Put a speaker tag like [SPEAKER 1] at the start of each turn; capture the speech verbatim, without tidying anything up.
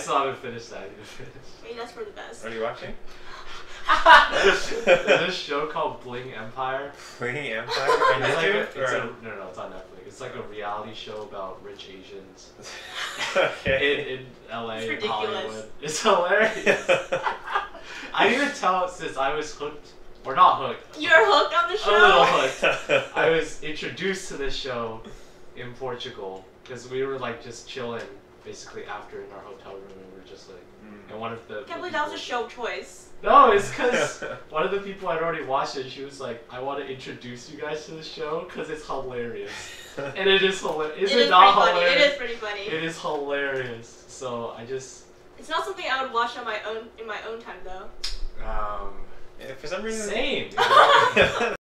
[SPEAKER 1] still haven't finished that. I need to finish.
[SPEAKER 2] Maybe that's for the best.
[SPEAKER 3] Are you watching?
[SPEAKER 1] There's this show called Bling Empire.
[SPEAKER 3] Bling Empire? On
[SPEAKER 1] It's like a,
[SPEAKER 3] YouTube?
[SPEAKER 1] it's
[SPEAKER 3] Or-
[SPEAKER 1] a, no, no, it's on Netflix. It's like a reality show about rich Asians
[SPEAKER 3] okay.
[SPEAKER 1] in, in L A
[SPEAKER 2] It's
[SPEAKER 1] and
[SPEAKER 2] ridiculous.
[SPEAKER 1] Hollywood. It's hilarious. I didn't even tell since I was hooked, or not hooked.
[SPEAKER 2] You're hooked on the show?
[SPEAKER 1] A little hooked. I was introduced to this show in Portugal because we were like just chilling, basically after in our hotel room, and we were just like,
[SPEAKER 3] Mm.
[SPEAKER 1] and one of the.
[SPEAKER 2] I can't
[SPEAKER 1] the
[SPEAKER 2] believe that was a
[SPEAKER 1] people-
[SPEAKER 2] show choice.
[SPEAKER 1] No, it's because one of the people had already watched it. She was like, "I want to introduce you guys to the show because it's hilarious," and it is hilarious. Is
[SPEAKER 2] It
[SPEAKER 1] it,
[SPEAKER 2] is
[SPEAKER 1] not
[SPEAKER 2] pretty funny.
[SPEAKER 1] hilarious?
[SPEAKER 2] It is pretty funny.
[SPEAKER 1] It is hilarious. So I just
[SPEAKER 2] It's not something I would watch on my own in my own time though.
[SPEAKER 1] um
[SPEAKER 3] Yeah, for some reason.
[SPEAKER 1] same.